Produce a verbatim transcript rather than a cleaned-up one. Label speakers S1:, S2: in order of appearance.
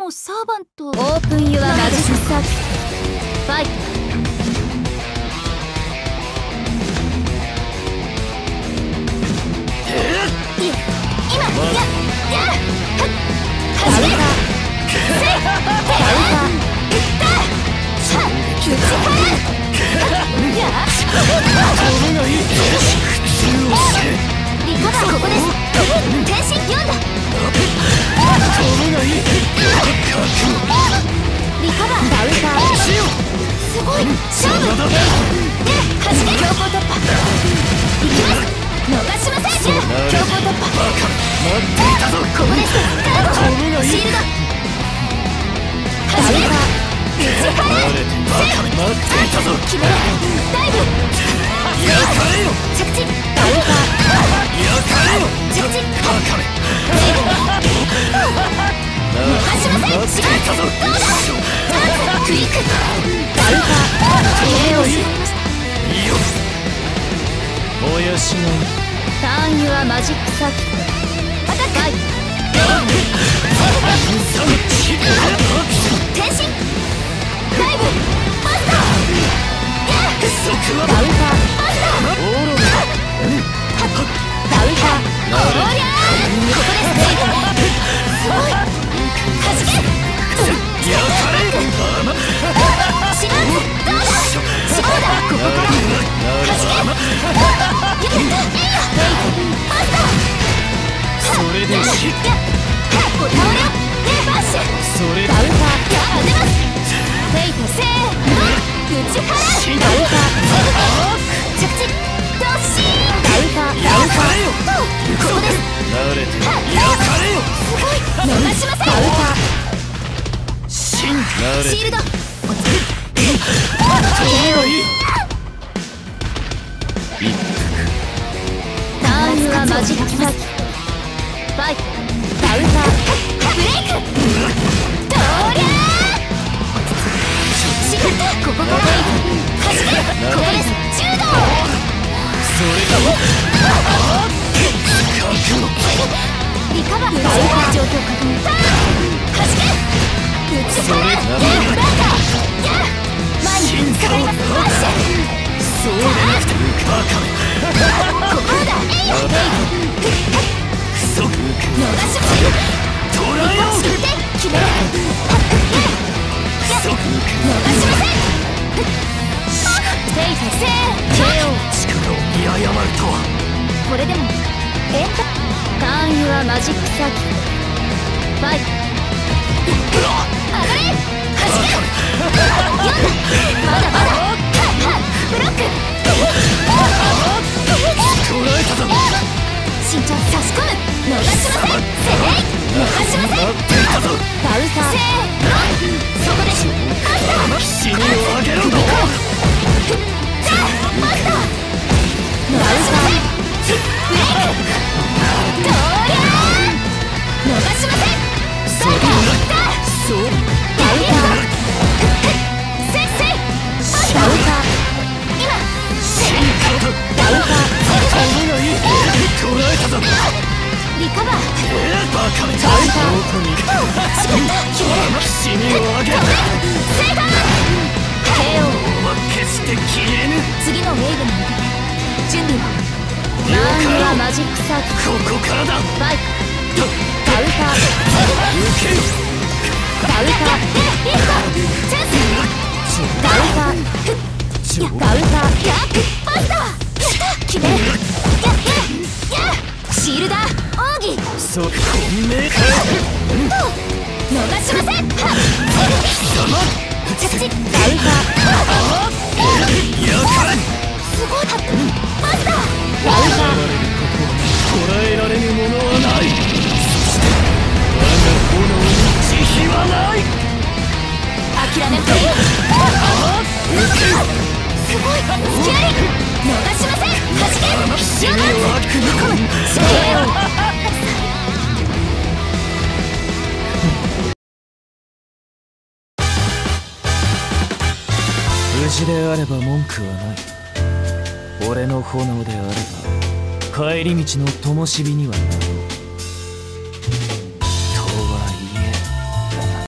S1: もサーバント。
S2: オープンユアマジックサーキファイト。
S1: 今やや
S2: ダウター
S1: リカバーここです。天心よんだ。リカバー
S2: ダウター
S1: すごい勝負ではじけ強行突破いきます。逃しません。強行突破ここです。ガードシールドはじけ打ち払え決めろダイブ着地ダウター着地逃しません。シガーどうだクイックダウターケーオーしました。
S3: 燃やしない
S2: ターンユアマジックサーキ
S1: アタック天心ダイブマスター
S2: ダウター
S1: マスター
S2: ダウター
S1: おりゃーここですすごいはじけシガーズどうだシゴーだここからはじけよけマスター
S3: それでし
S1: お倒れバッシュ
S3: それ
S2: ダウター
S1: 当てます
S2: フェイト
S1: せーの打ち払う
S2: ダウター
S1: 着地ドッシー
S2: ダウターダウター
S1: ここです
S3: 慣れて
S1: すごい逃しません
S2: ダウター
S3: 慣れて
S1: シールド
S2: ケーオーターンユアマジックサーキファイトダウター
S1: ブレイクどりゃーしがったここからはじけここです柔道
S3: それだ
S1: リカバーダウター状況確認ターンはじけ打ち払うバカ前にぶつかりますマッシュ
S3: そうでなくてバカめ
S1: ここだえいよ
S3: クソ
S1: 逃しません
S3: 捕らえよう
S1: 決めろ逃しません
S2: フェイト
S1: せー
S2: ケーオー
S3: 力を見誤るとは
S1: これでもエンタ
S2: ターンユアマジックサーキファイト
S1: 上がれはじけよんだまだまだブロック
S3: 捕らえたぞ
S1: 慎重差し込む逃しませんせい逃しません
S3: 待っていたぞ
S2: ダウター
S1: せーのそこですマスター
S3: 死にをあげろ
S1: マスター逃しませんブレイクどりゃー逃しません
S3: そうだそう
S1: ダウターせっせい
S2: ダウター
S1: 今
S3: 進化だ
S2: ダウター
S3: 飛ぶがいい捕らえたぞ
S1: リカバー
S3: バカめどこに行く死にをあげろ
S1: セーファー
S2: ケーオー
S3: は決して消えぬ
S1: 次のウェーブに向けて準備を
S2: ターンユアマジックサーキフ
S3: ここからだ
S2: ファイトダウター
S3: 受ける
S2: ダウター
S1: リフトチャンス
S2: ダウターダウター
S1: やマスターやった決めるやややシールダー奥義
S3: そう本命か
S1: 逃しませんはっ着地
S2: ダウター
S3: やかれ
S1: すごいマスター
S2: ダウター
S3: 捕らえられぬものはないそして我が炎に慈悲はない
S1: 諦めんといいすごいスキャリー逃しませんはじけ
S3: 死にをあくの
S1: シェー
S3: 無事であれば文句はない。俺の炎であれば帰り道の灯火にはなる。